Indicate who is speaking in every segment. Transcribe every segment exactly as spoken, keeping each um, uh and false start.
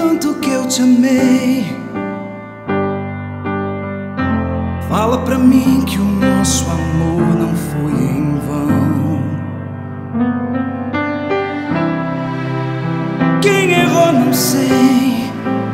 Speaker 1: tanto que eu te amei. Fala pra mim que o nosso amor não foi em vão. Quem errou não sei,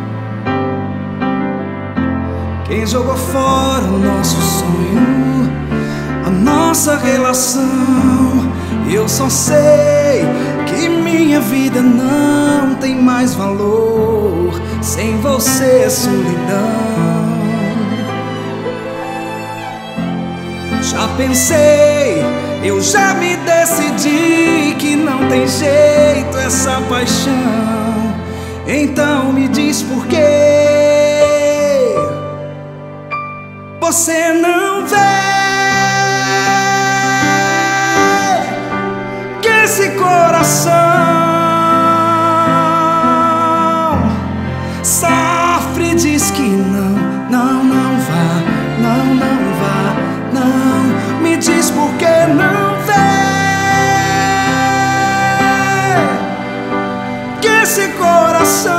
Speaker 1: quem jogou fora o nosso sonho, a nossa relação. Eu só sei que minha vida não tem mais valor. Sem você é solidão. Já pensei, eu já me decidi que não tem jeito essa paixão. Então me diz por quê você não vê que esse coração sofre, diz que não, não, não vá, não, não vá, não. Me diz por que não vê que esse coração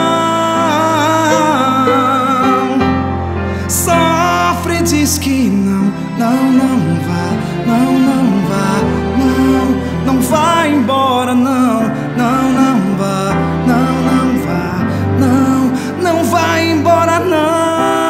Speaker 1: sofre, diz que não, não, não vá, não, não vá, não, não vá embora, não, não, não vá, não, não vá, não, não vá embora, não.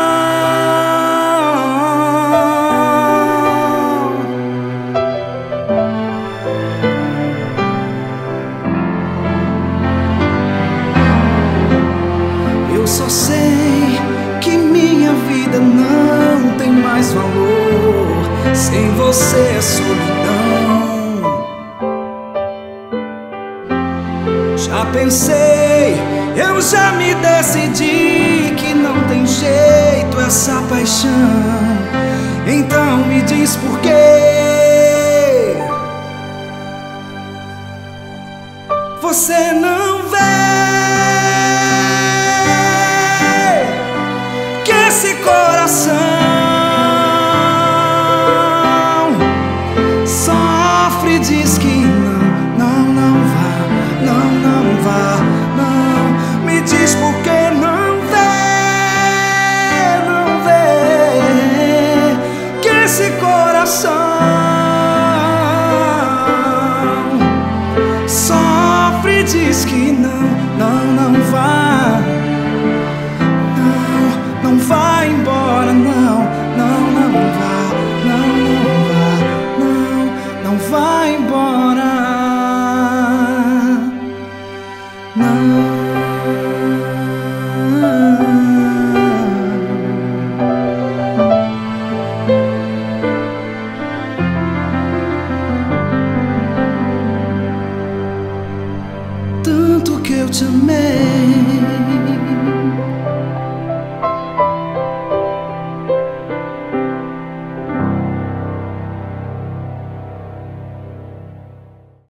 Speaker 1: Eu só sei que minha vida não tem mais valor. Sem você é solidão. Já pensei, eu já me decidi que não tem jeito essa paixão. Então me diz por quê você não vê que esse coração sofre, diz que não, não, não vá, não, não vá, não. Me diz por que não vê, não vê que esse coração sofre, diz que não.